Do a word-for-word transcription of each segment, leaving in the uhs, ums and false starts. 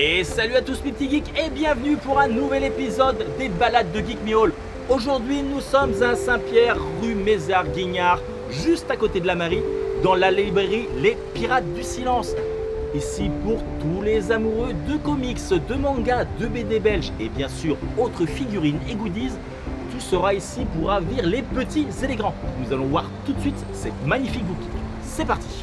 Et salut à tous mes petits geeks et bienvenue pour un nouvel épisode des balades de Geek Me All. Aujourd'hui nous sommes à Saint-Pierre, rue Mézard-Guignard, juste à côté de la mairie, dans la librairie Les Pirates du Silence. Ici pour tous les amoureux de comics, de mangas, de B D belges et bien sûr autres figurines et goodies. Tout sera ici pour ravir les petits et les grands. Nous allons voir tout de suite cette magnifique boutique. C'est parti.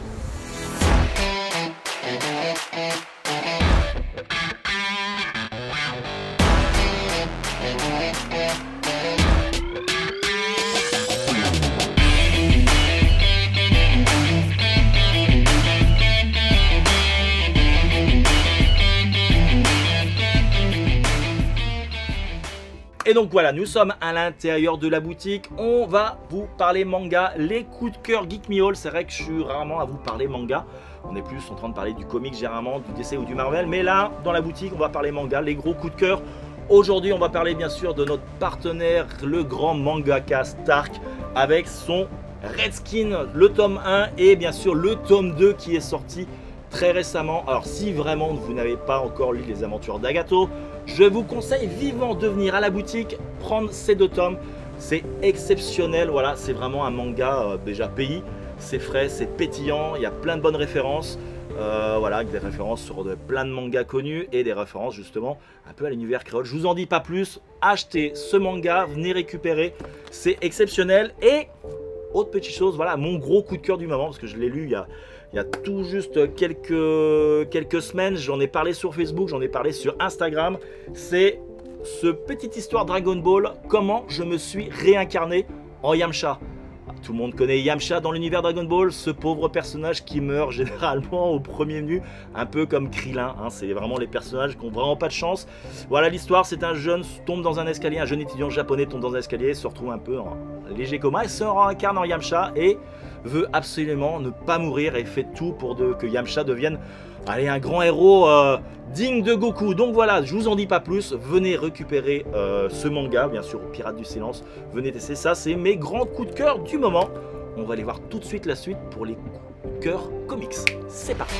Et donc voilà, nous sommes à l'intérieur de la boutique, on va vous parler manga, les coups de cœur Geek Me All. C'est vrai que je suis rarement à vous parler manga, on est plus en train de parler du comics généralement, du D C ou du Marvel, mais là, dans la boutique, on va parler manga, les gros coups de cœur. Aujourd'hui, on va parler bien sûr de notre partenaire, le grand mangaka Stark, avec son Redskin, le tome un et bien sûr le tome deux qui est sorti très récemment. Alors si vraiment vous n'avez pas encore lu les aventures d'Agato, je vous conseille vivement de venir à la boutique, prendre ces deux tomes. C'est exceptionnel, voilà, c'est vraiment un manga euh, déjà pays, c'est frais, c'est pétillant, il y a plein de bonnes références. Euh, voilà, avec des références sur de, plein de mangas connus et des références justement un peu à l'univers créole. Je vous en dis pas plus, achetez ce manga, venez récupérer, c'est exceptionnel. Et autre petite chose, voilà, mon gros coup de cœur du moment, parce que je l'ai lu il y a... Il y a tout juste quelques, quelques semaines, j'en ai parlé sur Facebook, j'en ai parlé sur Instagram. C'est ce petite histoire Dragon Ball, comment je me suis réincarné en Yamcha. Tout le monde connaît Yamcha dans l'univers Dragon Ball, ce pauvre personnage qui meurt généralement au premier venu, un peu comme Krillin, hein, c'est vraiment les personnages qui n'ont vraiment pas de chance. Voilà l'histoire, c'est un jeune tombe dans un escalier, un jeune étudiant japonais tombe dans un escalier, se retrouve un peu en léger coma et se réincarne en Yamcha et veut absolument ne pas mourir et fait tout pour de, que Yamcha devienne allez, un grand héros euh, digne de Goku. Donc voilà, je vous en dis pas plus, venez récupérer euh, ce manga, bien sûr, aux Pirates du Silence, venez tester ça, c'est mes grands coups de cœur du moment. On va aller voir tout de suite la suite pour les coups de cœur comics. C'est parti.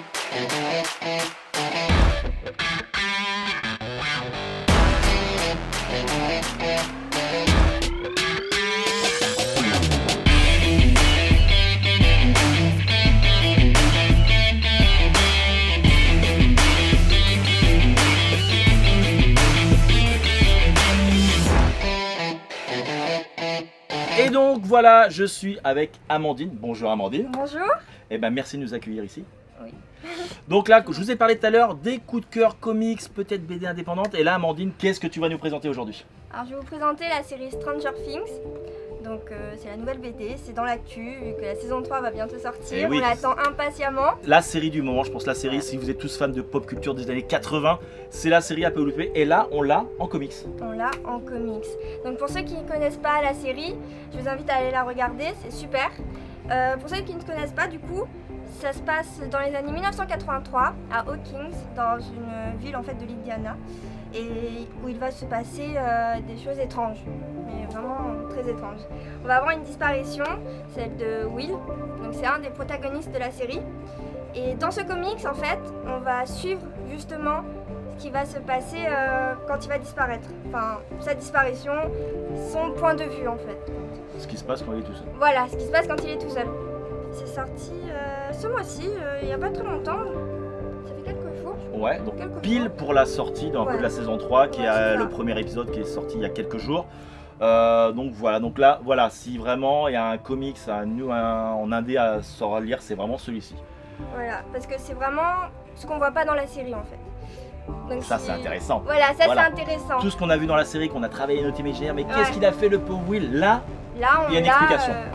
Et donc voilà, je suis avec Amandine. Bonjour Amandine. Bonjour. Et ben merci de nous accueillir ici. Oui. Donc là, je vous ai parlé tout à l'heure des coups de cœur comics, peut-être B D indépendantes. Et là Amandine, qu'est-ce que tu vas nous présenter aujourd'hui? Alors je vais vous présenter la série Stranger Things. Donc euh, c'est la nouvelle B D, c'est dans l'actu, vu que la saison trois va bientôt sortir, oui. On l'attend impatiemment. La série du moment, je pense la série, ouais. Si vous êtes tous fans de pop culture des années quatre-vingts, c'est la série à peu louper. Et là, on l'a en comics. On l'a en comics. Donc pour ceux qui ne connaissent pas la série, je vous invite à aller la regarder, c'est super. Euh, pour ceux qui ne connaissent pas, du coup, ça se passe dans les années mille neuf cent quatre-vingt-trois à Hawkins, dans une ville en fait de l'Indiana, et où il va se passer euh, des choses étranges, mais vraiment très étranges. On va avoir une disparition, celle de Will, donc c'est un des protagonistes de la série. Et dans ce comics, en fait, on va suivre justement ce qui va se passer euh, quand il va disparaître. Enfin, sa disparition, son point de vue en fait. Ce qui se passe quand il est tout seul. Voilà, ce qui se passe quand il est tout seul. C'est sorti euh, ce mois-ci, euh, il n'y a pas très longtemps. Ça fait quelques jours. Ouais, donc quelques pile jours. Pour la sortie d'un ouais. peu de la saison trois, qui ouais, est, est le premier épisode qui est sorti il y a quelques jours. Euh, donc voilà, donc là, voilà, si vraiment il y a un comics un, un, en indé à sortir à lire, c'est vraiment celui-ci. Voilà, parce que c'est vraiment ce qu'on voit pas dans la série en fait. Donc ça si... c'est intéressant. Voilà, ça voilà. C'est intéressant. Tout ce qu'on a vu dans la série, qu'on a travaillé notre imaginaire, mais ouais. Qu'est-ce qu'il a fait le pauvre Will? Là, là on il y a une explication. Euh,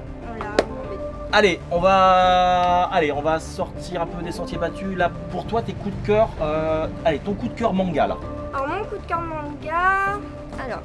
on Allez, on va, allez, on va sortir un peu des sentiers battus. Là, pour toi, tes coups de cœur, euh... allez, ton coup de cœur manga là. Alors mon coup de cœur manga, alors.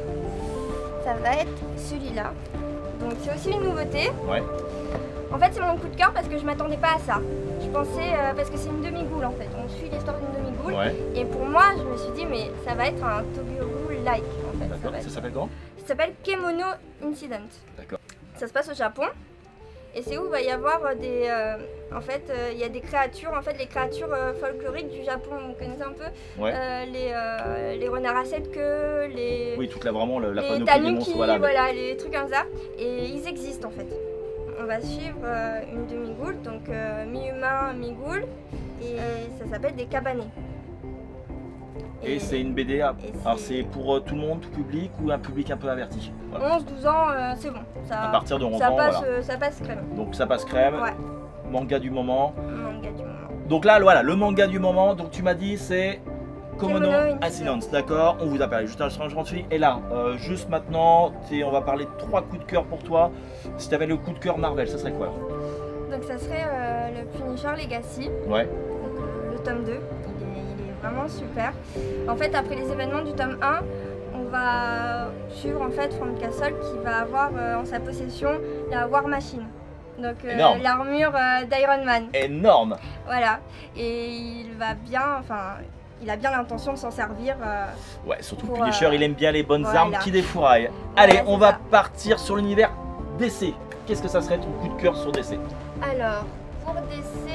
Ça va être celui-là. Donc c'est aussi une nouveauté. Ouais. En fait c'est mon coup de cœur parce que je m'attendais pas à ça. Je pensais, euh, parce que c'est une demi-goule en fait. On suit l'histoire d'une demi-goule. Ouais. Et pour moi je me suis dit mais ça va être un Toguro-like en fait. D'accord, ça, ça s'appelle comment? Ça s'appelle Kemono Incident. D'accord. Ça se passe au Japon. Et c'est où il va y avoir des... Euh, en fait, euh, il y a des créatures, en fait, les créatures euh, folkloriques du Japon, vous connaissez un peu ouais. euh, les, euh, les renards à sept queues, les... Oui, toute la, vraiment la les panoplie tanuki, des monstres, voilà. voilà, les trucs comme ça. Et ils existent, en fait. On va suivre euh, une demi-goule, donc euh, mi-humain, mi-goule. Et ça s'appelle des cabanés. Et, et c'est une B D. Alors c'est pour euh, tout le monde, tout public ou un public un peu averti? Voilà. onze douze ans, euh, c'est bon. Ça, à partir de onze ça ans, passe, voilà. euh, ça passe crème. Donc ça passe crème. Ouais. Manga du moment. Manga du moment. Donc là, voilà, le manga du moment. Donc tu m'as dit c'est Kemono Kemono Incidents, d'accord? On vous a parlé juste un changement de fille. Et là, euh, juste maintenant, on va parler de trois coups de cœur pour toi. Si tu avais le coup de cœur Marvel, ça serait quoi? Donc ça serait euh, le Punisher Legacy. Ouais. Donc, euh, le tome deux. Vraiment super. En fait, après les événements du tome un, on va suivre en fait Frank Castle qui va avoir euh, en sa possession la War Machine. Donc euh, l'armure euh, d'Iron Man. Énorme. Voilà. Et il va bien, enfin, il a bien l'intention de s'en servir. Euh, ouais, surtout pour, le Punisher, euh, il aime bien les bonnes voilà. armes qui défouraillent. Allez, voilà, on va ça. partir sur l'univers D C. Qu'est-ce que ça serait ton coup de cœur sur D C? Alors, pour D C...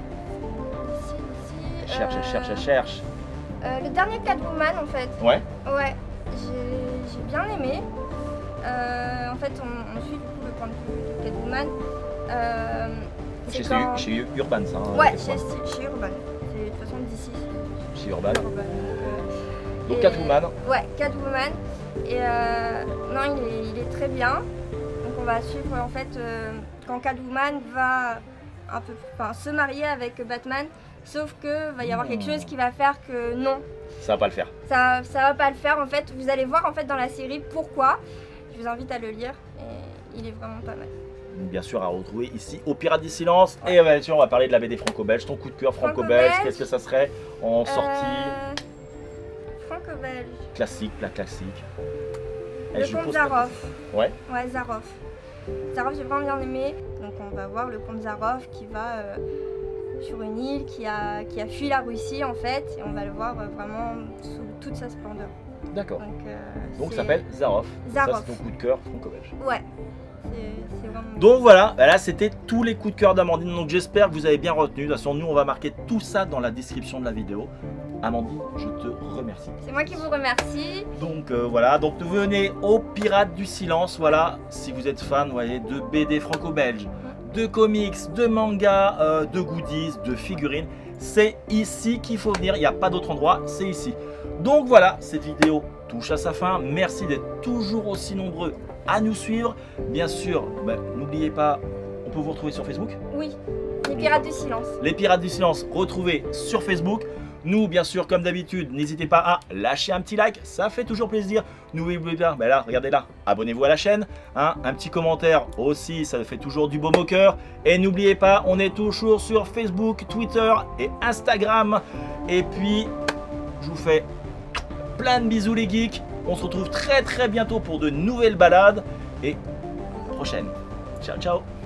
Cherche, euh, cherche, cherche. Euh, le dernier Catwoman en fait. Ouais. Ouais, j'ai bien aimé. Euh, en fait, on, on suit du coup le point de vue de Catwoman. Euh, chez, quand... chez Urban, ça. Hein, ouais, chez, chez Urban. C'est de toute façon d'ici. Chez Urban. Urban donc, euh, donc et, Catwoman. Ouais, Catwoman. Et euh, non, il est, il est très bien. Donc on va suivre en fait euh, quand Catwoman va un peu, enfin, se marier avec Batman. Sauf que va y avoir quelque chose qui va faire que non. Ça va pas le faire. Ça, ça va pas le faire en fait. Vous allez voir en fait dans la série pourquoi. Je vous invite à le lire et il est vraiment pas mal. Bien sûr à retrouver ici au Pirates du Silence. Ouais. Et bien sûr on va parler de la B D franco-belge. Ton coup de cœur franco-belge, qu'est-ce que ça serait en sortie euh... Franco-belge. Classique, la classique. Le Et comte Zaroff. Ouais. Ouais, Zaroff. Zaroff j'ai vraiment bien aimé. Donc on va voir le comte Zaroff qui va... Euh... sur une île qui a, qui a fui la Russie en fait, et on va le voir vraiment sous toute sa splendeur. D'accord. Donc, euh, Donc ça s'appelle Zaroff. Zaroff. Ça c'est ton coup de cœur franco-belge. Ouais. C'est vraiment... Donc voilà, là c'était tous les coups de cœur d'Amandine. Donc j'espère que vous avez bien retenu. De toute façon, nous on va marquer tout ça dans la description de la vidéo. Amandine, je te remercie. C'est moi qui vous remercie. Donc euh, voilà, donc venez au Pirates du Silence. Voilà, si vous êtes fan, vous voyez, de B D franco-belge, de comics, de mangas, euh, de goodies, de figurines. C'est ici qu'il faut venir, il n'y a pas d'autre endroit, c'est ici. Donc voilà, cette vidéo touche à sa fin. Merci d'être toujours aussi nombreux à nous suivre. Bien sûr, ben, n'oubliez pas, on peut vous retrouver sur Facebook. Oui, les Pirates du Silence. Les Pirates du Silence, retrouvez sur Facebook. Nous, bien sûr, comme d'habitude, n'hésitez pas à lâcher un petit like, ça fait toujours plaisir. N'oubliez pas, ben là, regardez là, abonnez-vous à la chaîne, hein, un petit commentaire aussi, ça fait toujours du baume au cœur. Et n'oubliez pas, on est toujours sur Facebook, Twitter et Instagram. Et puis, je vous fais plein de bisous les geeks. On se retrouve très très bientôt pour de nouvelles balades. Et à la prochaine. Ciao, ciao.